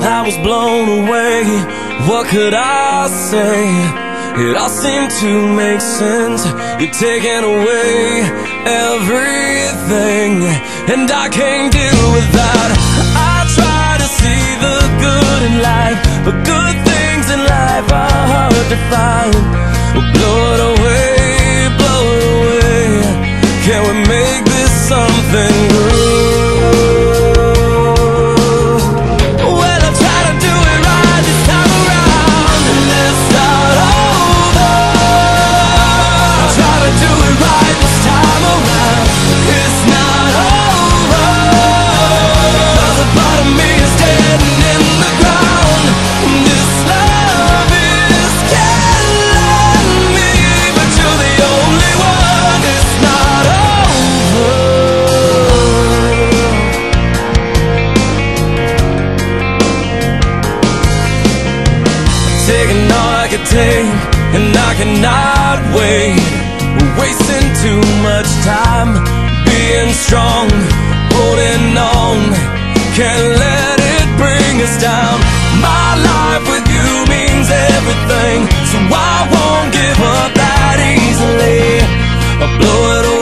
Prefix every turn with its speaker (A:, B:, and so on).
A: I was blown away. What could I say? It all seemed to make sense. You're taking away everything, and I can't deal with that. I try to see the good in life, but good things in life are hard to find. Well, blow it away, blow it away. Can we make this something good? Taking all I could take, and I cannot wait. We're wasting too much time being strong, holding on. Can't let it bring us down. My life with you means everything, so I won't give up that easily. I'll blow it away.